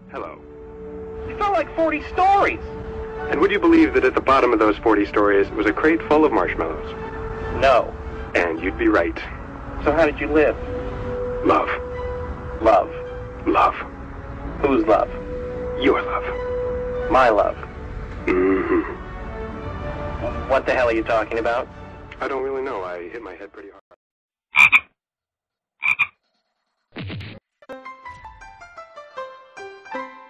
Hello. You fell like 40 stories. And would you believe that at the bottom of those 40 stories was a crate full of marshmallows? No. And you'd be right. So how did you live? Love. Love. Love. Whose love? Your love. My love. Mm-hmm. What the hell are you talking about? I don't really know. I hit my head pretty hard.